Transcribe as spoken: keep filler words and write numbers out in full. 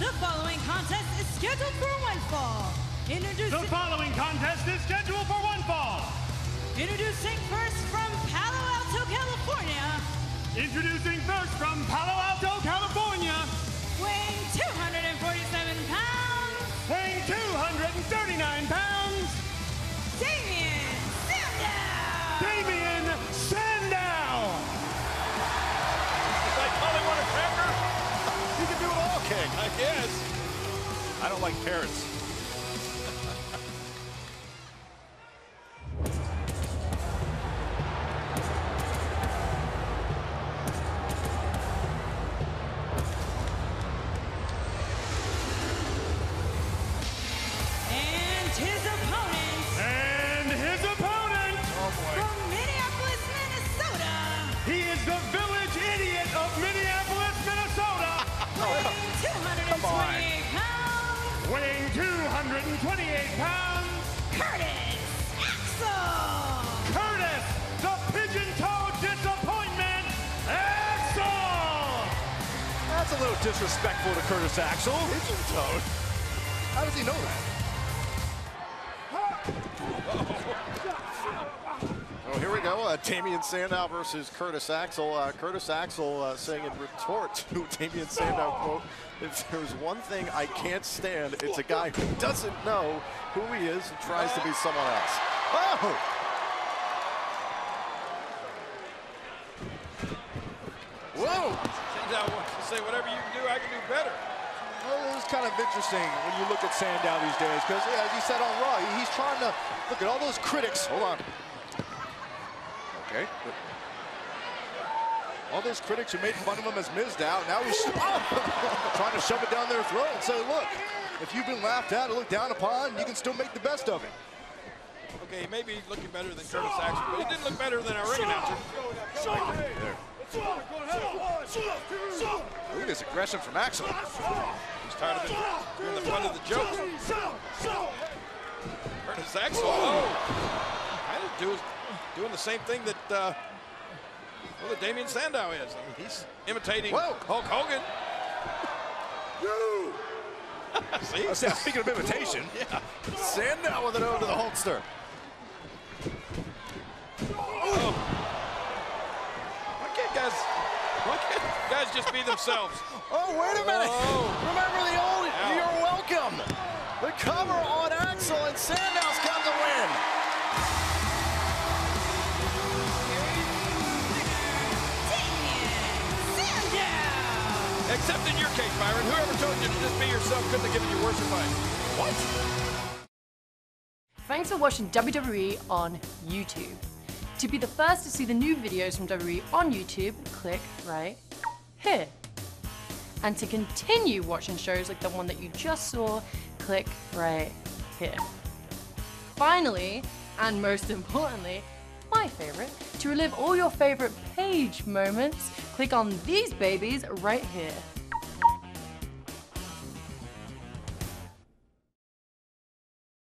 The following contest is scheduled for one fall. Introducing The following contest is scheduled for one fall. Introducing first from Palo Alto, California. Introducing first from Palo Alto, California. Weighing two hundred forty-seven pounds. Weighing two hundred thirty-nine pounds. Damien Sandow. Damien Sandow. It's like Molly want a cracker? You can do it all, King. I guess. I don't like parrots. The village idiot of Minneapolis, Minnesota. Weighing two hundred twenty-eight pounds. Weighing two hundred twenty-eight pounds. Curtis Axel. Curtis, the pigeon-toed disappointment, Axel. That's a little disrespectful to Curtis Axel. Pigeon-toed? How does he know that? Oh, here we go. Uh, Damien Sandow versus Curtis Axel. Uh, Curtis Axel uh, saying in retort to Damien Sandow, quote, if there's one thing I can't stand, it's a guy who doesn't know who he is and tries to be someone else. Oh! Whoa! Sandow wants to say whatever you can do, I can do better. Well, it's kind of interesting when you look at Sandow these days, because yeah, as he said on Raw, he's trying to look at all those critics. Hold on. Okay. All those critics who made fun of him as Mizdow, now he's oh, trying to shove it down their throat and say, look, if you've been laughed at or looked down upon, you can still make the best of it. Okay, he may be looking better than Curtis Axel, but he didn't look better than our ring announcer. There. Look at this aggression from Axel. He's tired of it, doing the fun of the joke. Curtis Axel, oh, kind of do, doing the same thing that, uh, well, that Damien Sandow is. I mean, he's imitating Whoa. Hulk Hogan. See? I said, speaking of imitation, Yeah. Sandow with an O to the Hulkster. Oh. Why can't guys, why can't guys just be themselves? Oh, wait a minute. Oh. Remember the old, Ow. You're welcome. The cover on Axel, and Sandow's got the win. Except in your case, Byron, whoever told you to just be yourself couldn't have given you worse advice. What? Thanks for watching W W E on YouTube. To be the first to see the new videos from W W E on YouTube, click right here. And to continue watching shows like the one that you just saw, click right here. Finally, and most importantly, my favorite, to relive all your favorite Paige moments, click on these babies right here.